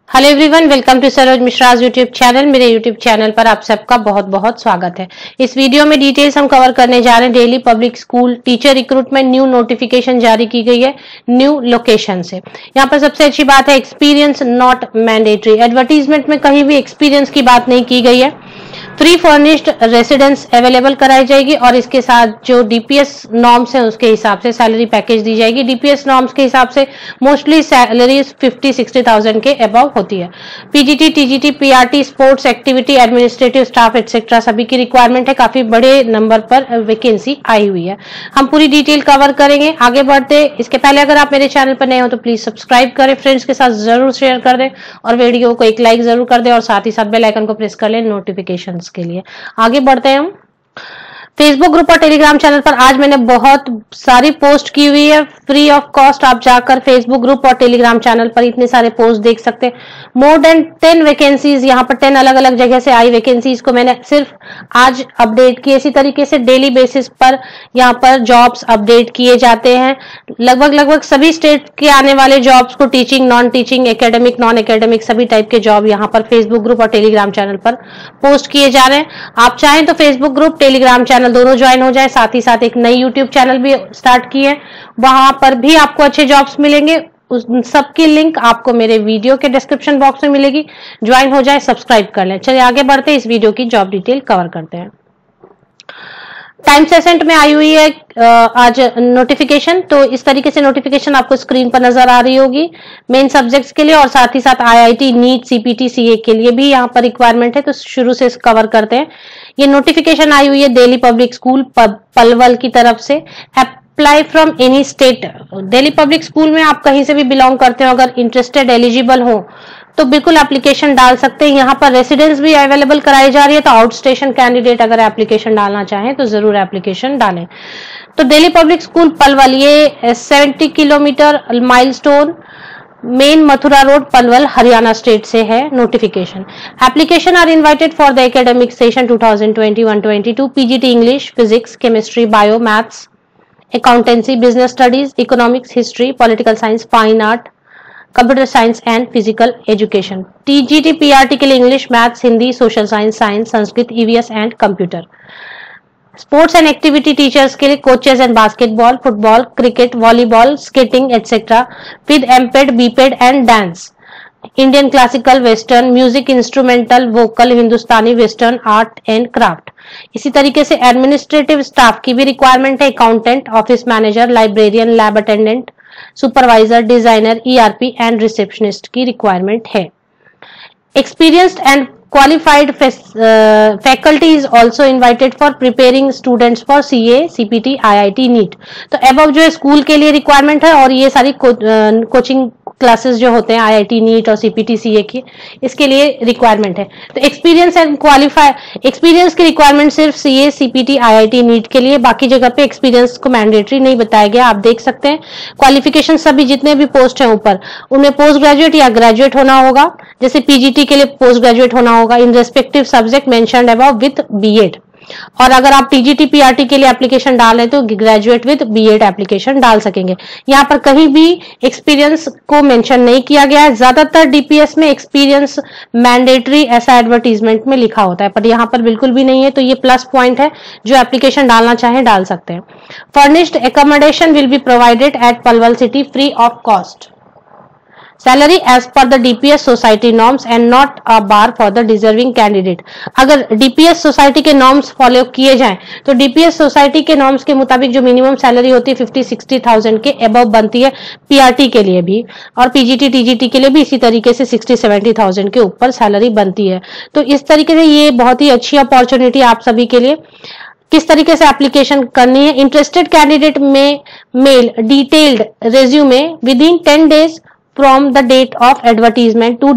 Hello everyone, welcome to Saroj Mishra's YouTube channel. मेरे YouTube channel पर आप सबका बहुत बहुत स्वागत है। इस वीडियो में डिटेल्स हम कवर करने जा रहे हैं। Delhi public school teacher recruitment new notification जारी की गई है न्यू लोकेशन से। यहाँ पर सबसे अच्छी बात है एक्सपीरियंस नॉट मैंडेटरी। एडवर्टीजमेंट में कहीं भी एक्सपीरियंस की बात नहीं की गई है। फ्री फर्निश्ड रेसिडेंस अवेलेबल कराई जाएगी और इसके साथ जो डीपीएस नॉर्म्स है उसके हिसाब से सैलरी पैकेज दी जाएगी। डीपीएस नॉर्म्स के हिसाब से मोस्टली सैलरी 50-60,000 के अबव होती है। PGT, TGT, PRT, sports activity, administrative staff etcetera सभी की रिक्वायरमेंट है। काफी बड़े नंबर पर वैकेंसी आई हुई है। हम पूरी डिटेल कवर करेंगे। आगे बढ़ते इसके पहले अगर आप मेरे चैनल पर नए हो तो प्लीज सब्सक्राइब करें, फ्रेंड्स के साथ जरूर शेयर कर दें और वीडियो को एक लाइक जरूर कर दें और साथ ही साथ बेल आइकन को प्रेस कर लें नोटिफिकेशंस के लिए। आगे बढ़ते हैं हम। फेसबुक ग्रुप और टेलीग्राम चैनल पर आज मैंने बहुत सारी पोस्ट की हुई है फ्री ऑफ कॉस्ट। आप जाकर फेसबुक ग्रुप और टेलीग्राम चैनल पर इतने सारे पोस्ट देख सकते हैं। मोर देन 10 वैकेंसीज, यहाँ पर 10 अलग अलग जगह से आई वैकेंसीज को मैंने सिर्फ आज अपडेट किए। इसी तरीके से डेली बेसिस पर यहाँ पर जॉब्स अपडेट किए जाते हैं। लगभग सभी स्टेट के आने वाले जॉब्स को, teaching, non teaching, academic, non academic सभी टाइप के जॉब यहाँ पर फेसबुक ग्रुप और टेलीग्राम चैनल पर पोस्ट किए जा रहे हैं। आप चाहें तो फेसबुक ग्रुप, टेलीग्राम चैनल दोनों ज्वाइन हो जाए। साथ ही साथ एक नई यूट्यूब चैनल भी स्टार्ट की है, वहां पर भी आपको अच्छे जॉब्स मिलेंगे। उस सबकी लिंक आपको मेरे वीडियो के डिस्क्रिप्शन बॉक्स में मिलेगी। ज्वाइन हो जाए, सब्सक्राइब कर लें। चलिए आगे बढ़ते, इस वीडियो की जॉब डिटेल कवर करते हैं। टाइम्स एसेंट में आई हुई है आज नोटिफिकेशन। तो इस तरीके से नोटिफिकेशन आपको स्क्रीन पर नजर आ रही होगी मेन सब्जेक्ट्स के लिए और साथ ही साथ आईआईटी, नीट, सीपीटी, सीए के लिए भी यहाँ पर रिक्वायरमेंट है। तो शुरू से कवर करते हैं। ये नोटिफिकेशन आई हुई है दिल्ली पब्लिक स्कूल पलवल की तरफ से। Apply from any state. Delhi public school में आप कहीं से भी बिलोंग करते हो, अगर इंटरेस्टेड एलिजिबल हो तो बिल्कुल एप्लीकेशन डाल सकते हैं। यहाँ पर रेसिडेंस भी अवेलेबल कराई जा रही है, तो आउट स्टेशन कैंडिडेट अगर एप्लीकेशन डालना चाहें तो जरूर एप्लीकेशन डालें। तो दिल्ली पब्लिक स्कूल पलवल, ये 70 kilometre milestone main Mathura road, Palwal, Haryana state से है notification. Application are invited for the academic session 2021-22 PGT English, physics, chemistry, bio, maths, accountancy, business studies, economics, history, political science, fine art, computer science and physical education. TGT PRT के लिए English, maths, Hindi, social science, Sanskrit, EVS and computer. Sports and activity teachers के लिए coaches and basketball, football, cricket, volleyball, skating etcetera with MPEd, BPEd and dance. Indian classical, western music, instrumental, vocal, Hindustani, western, art and craft. इसी तरीके से administrative staff की भी requirement है। Accountant, office manager, librarian, lab attendant, supervisor, designer, ERP and receptionist की requirement है। Experienced and qualified faculty is also invited for preparing students for CA, CPT, IIT, NEET। तो above जो है school के लिए रिक्वायरमेंट है और ये सारी कोचिंग क्लासेस जो होते हैं IIT, NEET और CPT, CA की, इसके लिए रिक्वायरमेंट है। तो एक्सपीरियंस एंड एक्सपीरियंस की रिक्वायरमेंट सिर्फ CA, CPT, IIT, NEET के लिए, बाकी जगह पे एक्सपीरियंस को मैंडेटरी नहीं बताया गया। आप देख सकते हैं क्वालिफिकेशन सभी जितने भी पोस्ट हैं ऊपर, उनमें पोस्ट ग्रेजुएट या ग्रेजुएट होना होगा। जैसे पीजीटी के लिए पोस्ट ग्रेजुएट होना होगा in respective subject mentioned above with BEd. और अगर आप टीजीटी पीआरटी के लिए एप्लीकेशन डालें तो ग्रेजुएट विद बीएड एप्लीकेशन डाल सकेंगे। यहाँ पर कहीं भी एक्सपीरियंस को मेंशन नहीं किया गया है। ज्यादातर डीपीएस में एक्सपीरियंस मैंडेटरी ऐसा एडवर्टीजमेंट में लिखा होता है, पर यहाँ पर बिल्कुल भी नहीं है। तो ये प्लस पॉइंट है, जो एप्लीकेशन डालना चाहें डाल सकते हैं। Furnished accommodation will be provided at Palwal city free of cost. Salary as per the DPS society norms and not a bar for the deserving candidate. अगर डीपीएस सोसाइटी के नॉर्म्स फॉलो किए जाएं तो डीपीएस सोसाइटी के norms के मुताबिक जो minimum salary होती है 50-60,000 के अबव बनती है पीआरटी के लिए भी, और पीजीटी, टीजीटी के लिए भी इसी तरीके से 60-70,000 के ऊपर सैलरी बनती है। तो इस तरीके से ये बहुत ही अच्छी अपॉर्चुनिटी आप सभी के लिए। किस तरीके से एप्लीकेशन करनी है? Interested candidate may mail detailed resume within 10 days from the date of advertisement to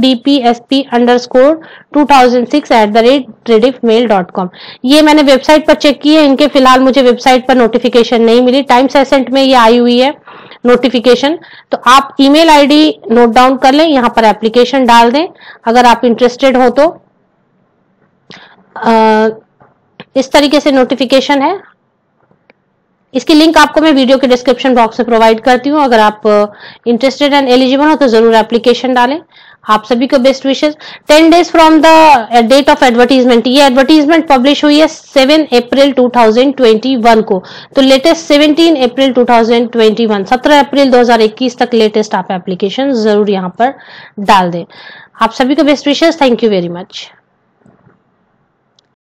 dpsp_2006@rediffmail.com। ये मैंने वेबसाइट पर चेक की है, इनके फिलहाल मुझे वेबसाइट पर नोटिफिकेशन नहीं मिली। टाइम्स एसेंट में ये आई हुई है नोटिफिकेशन। तो आप ईमेल आईडी नोट डाउन कर लें, यहाँ पर एप्लीकेशन डाल दें अगर आप इंटरेस्टेड हो तो। इस तरीके से नोटिफिकेशन है। इसकी लिंक आपको मैं वीडियो के डिस्क्रिप्शन बॉक्स में प्रोवाइड करती हूँ। अगर आप इंटरेस्टेड एंड एलिजिबल हो तो जरूर एप्लीकेशन डालें। आप सभी को best wishes. 10 days from the date of advertisement, ये एडवर्टीजमेंट पब्लिश हुई है 7 अप्रैल 2021 को, तो लेटेस्ट 17 अप्रैल 2021, 17 अप्रैल 2021 तक लेटेस्ट आप एप्लीकेशन जरूर यहाँ पर डाल दें। आप सभी को best wishes. Thank you very much.